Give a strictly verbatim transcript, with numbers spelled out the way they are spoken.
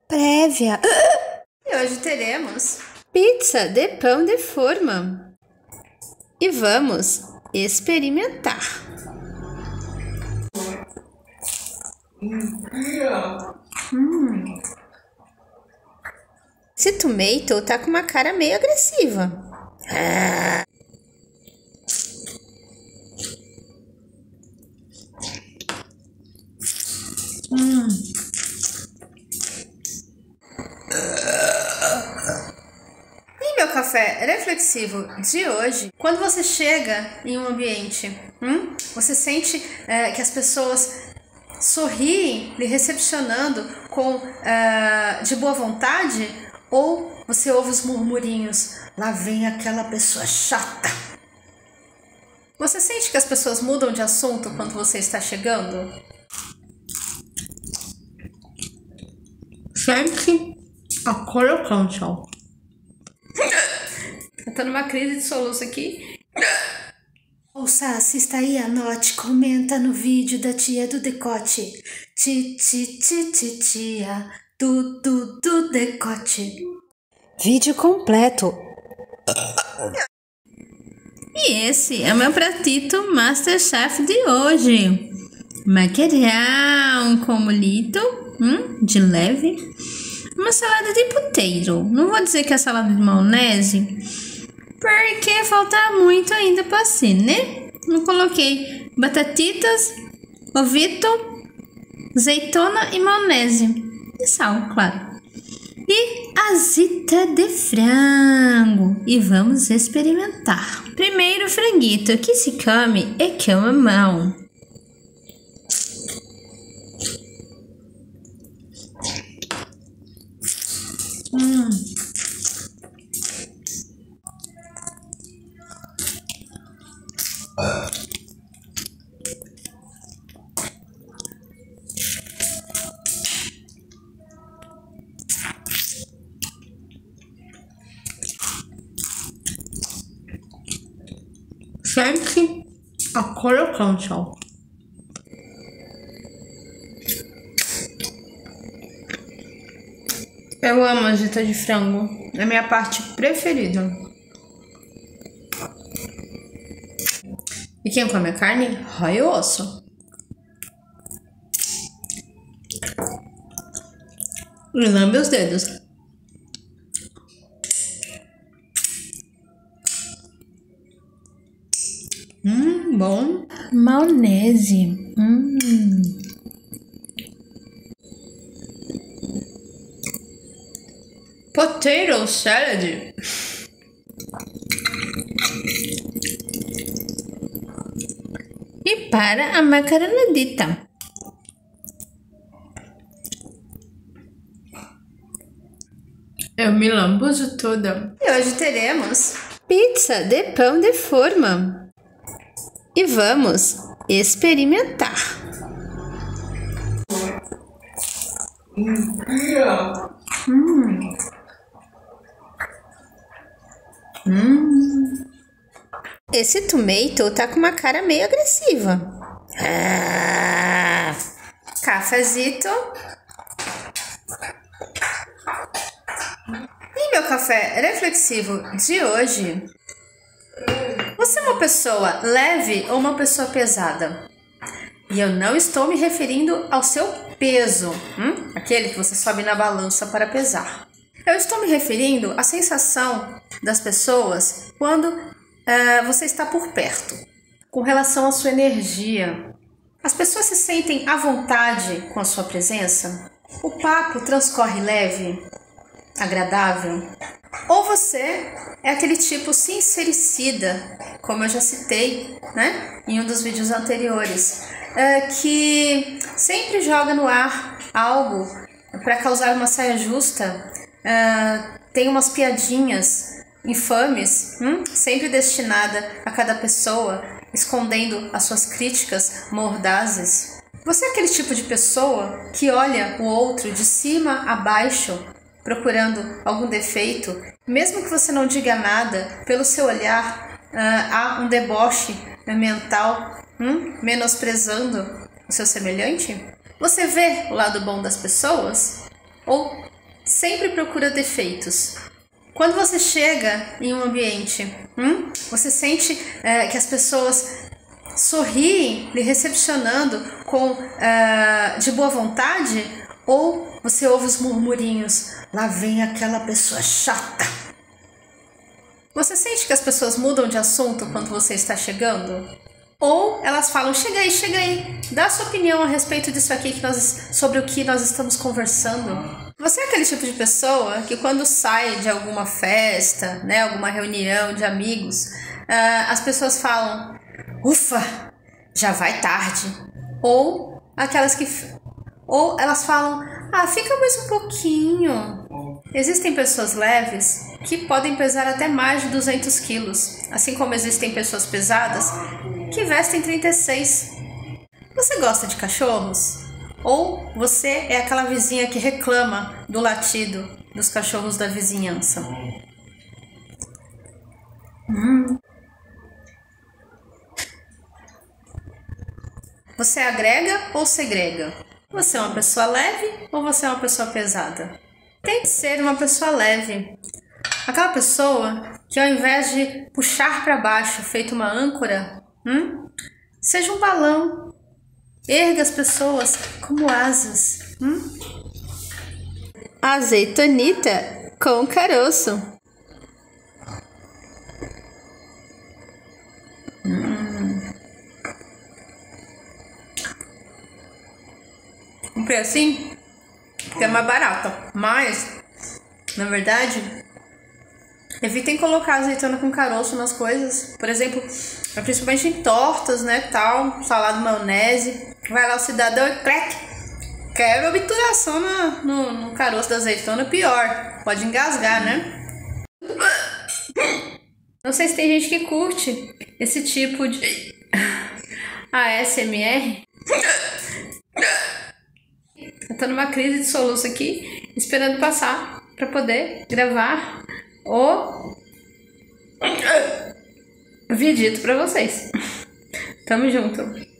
prévia. E hoje teremos pizza de pão de forma. E vamos experimentar. Hum. Esse tomato tá com uma cara meio agressiva. Hum. E meu café reflexivo de hoje, quando você chega em um ambiente, hum, você sente é, que as pessoas sorriem lhe recepcionando com uh, de boa vontade, ou você ouve os murmurinhos, lá vem aquela pessoa chata. Você sente que as pessoas mudam de assunto quando você está chegando? Sente a colocação. Eu tô numa crise de soluço aqui. Ouça, assista aí, anote, comenta no vídeo da tia do decote. Ti, ti, ti, ti, tia do, do, do decote. Vídeo completo. E esse é o meu pratito Masterchef de hoje. Macarrão com molito, hum, de leve. Uma salada de potato. Não vou dizer que é salada de maionese, porque falta muito ainda para ser, né? Eu coloquei batatitas, ovito, azeitona e maionese. E sal, claro. E azita de frango. E vamos experimentar. Primeiro o franguito que se come é com a mão. Hum. Sente a colocação. Eu amo azita de frango. É a minha parte preferida. E quem come a carne, rói o osso. E lambe os dedos. Hum, bom. Maionese. Hum. Potato salad. E para a macaronadita. Eu me lambuzo toda. E hoje teremos pizza de pão de forma. E vamos experimentar. Hum. Hum. Esse tomato tá com uma cara meio agressiva. Ah. Cafezito. E meu café reflexivo de hoje. Você é uma pessoa leve ou uma pessoa pesada? E eu não estou me referindo ao seu peso, hum? Aquele que você sobe na balança para pesar. Eu estou me referindo à sensação das pessoas quando uh, você está por perto, com relação à sua energia. As pessoas se sentem à vontade com a sua presença? O papo transcorre leve, agradável? Ou você é aquele tipo sincericida, como eu já citei, né, em um dos vídeos anteriores, uh, que sempre joga no ar algo para causar uma saia justa, uh, tem umas piadinhas infames, hum, sempre destinada a cada pessoa, escondendo as suas críticas mordazes? Você é aquele tipo de pessoa que olha o outro de cima a baixo, procurando algum defeito, mesmo que você não diga nada, pelo seu olhar uh, há um deboche mental, hum, menosprezando o seu semelhante? Você vê o lado bom das pessoas? Ou sempre procura defeitos. Quando você chega em um ambiente, hum, você sente é, que as pessoas sorriem lhe recepcionando com uh, de boa vontade, ou você ouve os murmurinhos, lá vem aquela pessoa chata. Você sente que as pessoas mudam de assunto quando você está chegando? Ou elas falam, chega aí, chega aí, dá a sua opinião a respeito disso aqui, que nós, sobre o que nós estamos conversando. Você é aquele tipo de pessoa que quando sai de alguma festa, né, alguma reunião de amigos, uh, as pessoas falam, ufa, já vai tarde. Ou aquelas que... Ou elas falam, ah, fica mais um pouquinho. Existem pessoas leves que podem pesar até mais de duzentos quilos. Assim como existem pessoas pesadas que vestem trinta e seis. Você gosta de cachorros? Ou você é aquela vizinha que reclama do latido dos cachorros da vizinhança? Hum. Você agrega ou segrega? Você é uma pessoa leve ou você é uma pessoa pesada? Tente ser uma pessoa leve. Aquela pessoa que ao invés de puxar para baixo, feito uma âncora, hum, seja um balão. Erga as pessoas como asas. Hum? Azeitonita com caroço. Hum. Comprei assim, porque é mais barata. Mas, na verdade, evitem colocar azeitona com caroço nas coisas. Por exemplo, principalmente em tortas, né, tal, salada, maionese. Vai lá o cidadão e crack, quebra a obturação no, no, no caroço da azeitona. Pior, pode engasgar, né? Não sei se tem gente que curte esse tipo de A S M R. Eu tô numa crise de soluço aqui, esperando passar para poder gravar o vidito para vocês. Tamo junto.